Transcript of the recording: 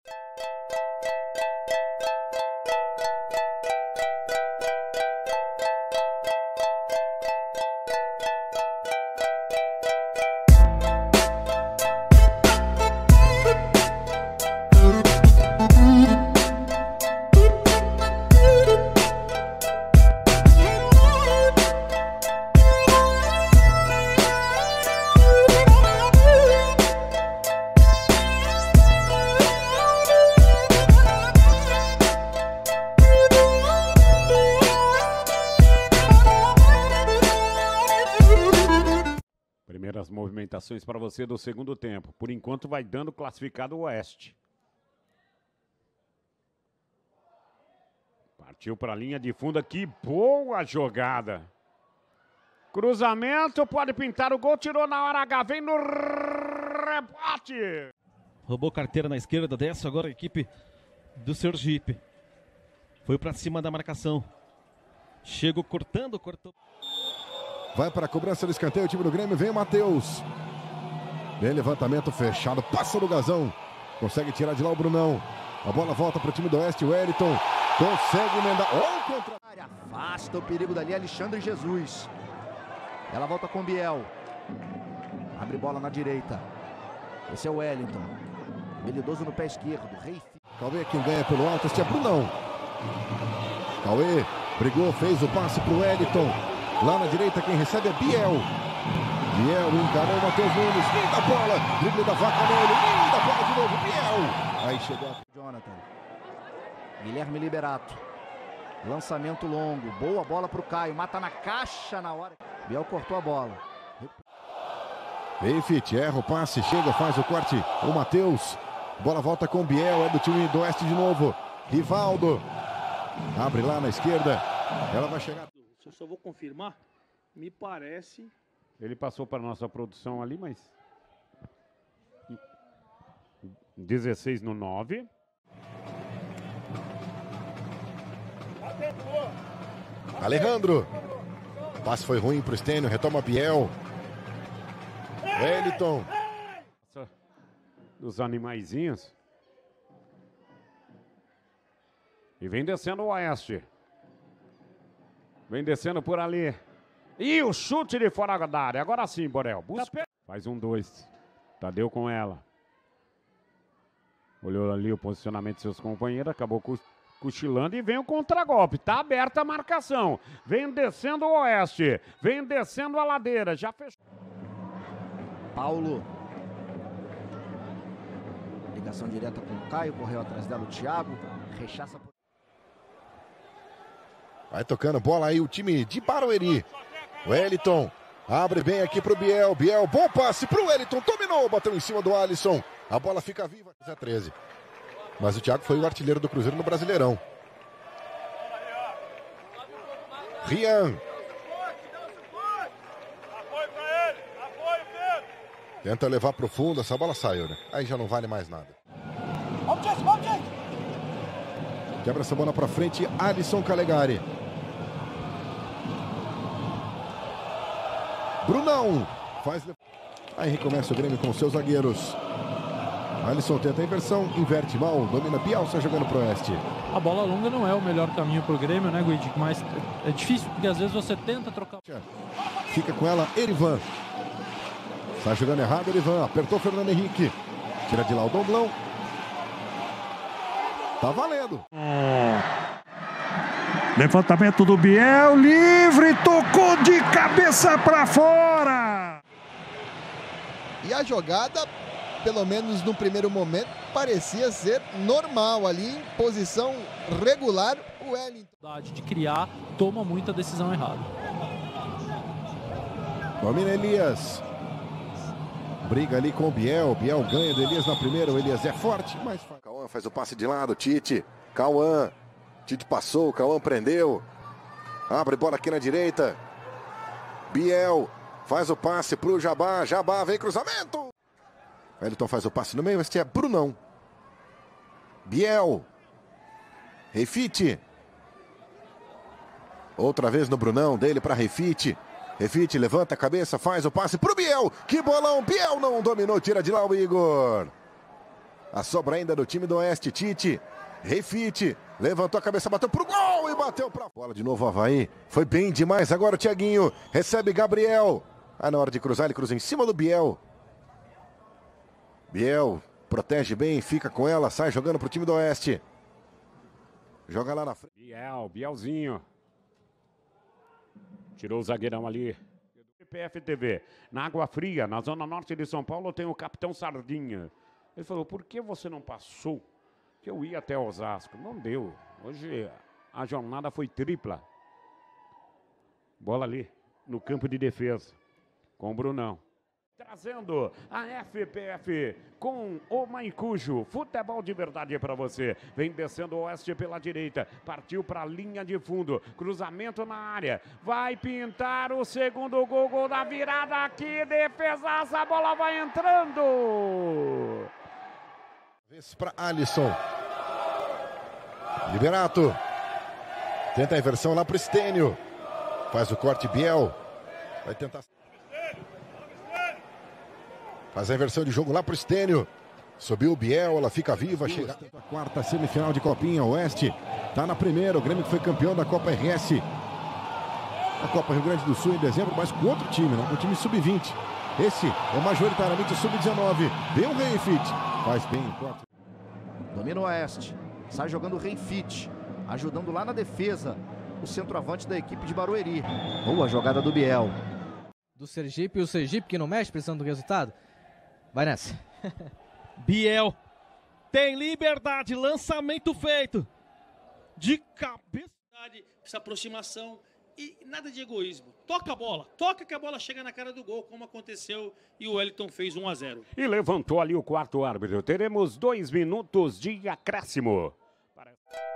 Primeiras movimentações para você do segundo tempo. Por enquanto vai dando classificado o Oeste. Partiu para a linha de fundo aqui. Boa jogada. Cruzamento, pode pintar o gol. Tirou na hora H. Vem no rebote. Roubou carteira na esquerda. Desce agora a equipe do Sergipe. Foi para cima da marcação. Chegou cortando, cortou. Vai para a cobrança do escanteio, o time do Grêmio, vem o Matheus. Vem levantamento fechado, passa no Gazão. Consegue tirar de lá o Brunão. A bola volta para o time do Oeste, o Wellington. Consegue emendar. Oh, contra... Afasta o perigo dali, Alexandre Jesus. Ela volta com Biel. Abre bola na direita. Esse é o Wellington. Habilidoso no pé esquerdo. Rei. Cauê quem ganha pelo alto, este é Brunão. Cauê brigou, fez o passe para o Wellington. Lá na direita quem recebe é Biel. Biel encarou o Matheus Nunes. Linda bola. Drible da vaca nele. Linda bola de novo. Biel. Aí chegou a... Jonathan. Guilherme Liberato. Lançamento longo. Boa bola para o Caio. Mata na caixa na hora. Biel cortou a bola. Reifit, erra o passe. Chega, faz o corte. O Matheus. Bola volta com o Biel. É do time do Oeste de novo. Rivaldo. Abre lá na esquerda. Ela vai chegar. Eu só vou confirmar, me parece... Ele passou para a nossa produção ali, mas... 16 no 9. Alejandro. O passe foi ruim para o Stênio, retoma Biel. Wellington. Dos animaizinhos. E vem descendo o Oeste. Vem descendo por ali. E o chute de fora da área. Agora sim, Borel. Busca. Faz 1-2. Tadeu com ela. Olhou ali o posicionamento de seus companheiros. Acabou cochilando e vem o contragolpe. Tá aberta a marcação. Vem descendo o Oeste. Vem descendo a ladeira. Já fechou. Paulo. Ligação direta com o Caio. Correu atrás dela o Thiago. Rechaça por... Vai tocando bola aí o time de Barueri. Wellington abre bem aqui pro Biel. Biel, bom passe pro Wellington. Dominou, bateu em cima do Alisson. A bola fica viva. 13. Mas o Thiago foi o artilheiro do Cruzeiro no Brasileirão. Rian. Tenta levar pro fundo. Essa bola saiu, né? Aí já não vale mais nada. Quebra essa bola pra frente. Alisson Calegari. Brunão faz. Aí recomeça o Grêmio com seus zagueiros. Alisson tenta a inversão, inverte mal, domina Bielsa jogando pro Oeste. A bola longa não é o melhor caminho pro Grêmio, né, Guidi? Mas é difícil porque às vezes você tenta trocar. Fica com ela Erivan. Está jogando errado, Erivan. Apertou Fernando Henrique. Tira de lá o Domblão. Tá valendo. Levantamento do Biel, livre, tocou de cabeça para fora. E a jogada, pelo menos no primeiro momento, parecia ser normal ali, em posição regular, o Wellington. De criar, toma muita decisão errada. Domina Elias. Briga ali com o Biel. Biel ganha do Elias na primeira. O Elias é forte, mas... Cauã faz o passe de lado. Tite. Cauã. Tite passou. Cauã prendeu. Abre bola aqui na direita. Biel faz o passe pro Jabá. Jabá vem cruzamento. Wellington faz o passe no meio. Este é Brunão. Biel. Reifit. Outra vez no Brunão. Dele para Reifit. Reifit levanta a cabeça, faz o passe pro Biel. Que bolão, Biel não dominou, tira de lá o Igor. A sobra ainda do time do Oeste. Tite. Refite. Levantou a cabeça, bateu pro gol e bateu pra bola. De novo o Avaí. Foi bem demais. Agora o Thiaguinho. Recebe Gabriel. Na hora de cruzar, ele cruza em cima do Biel. Biel protege bem, fica com ela, sai jogando pro time do Oeste. Joga lá na frente. Bielzinho. Tirou o zagueirão ali. PFTV, na Água Fria, na zona norte de São Paulo, tem o Capitão Sardinha. Ele falou, por que você não passou? Que eu ia até Osasco. Não deu. Hoje a jornada foi tripla. Bola ali, no campo de defesa, com o Brunão. Trazendo a FPF com o Maicujo. Futebol de verdade para você. Vem descendo o Oeste pela direita. Partiu para a linha de fundo. Cruzamento na área. Vai pintar o segundo gol. Gol da virada aqui. Defesaça. A bola vai entrando. Vez para Alisson. Liberato. Tenta a inversão lá para o Stênio. Faz o corte Biel. Vai tentar... Faz a inversão de jogo lá pro Stênio. Subiu o Biel, ela fica viva. Chega a quarta semifinal de Copinha. Oeste tá na primeira. O Grêmio que foi campeão da Copa RS. A Copa Rio Grande do Sul em dezembro, mas com outro time, né? Com o time sub-20. Esse é majoritariamente sub-19. Deu o Reinfit. Faz bem. Domina o Oeste. Sai jogando o Reinfit. Ajudando lá na defesa. O centroavante da equipe de Barueri. Boa jogada do Biel. Do Sergipe, o Sergipe que não mexe, precisando do resultado. Vai nessa. Biel tem liberdade, lançamento feito. De cabeça. Essa aproximação e nada de egoísmo. Toca a bola, toca que a bola chega na cara do gol, como aconteceu e o Wellington fez 1-0. E levantou ali o quarto árbitro. Teremos 2 minutos de acréscimo.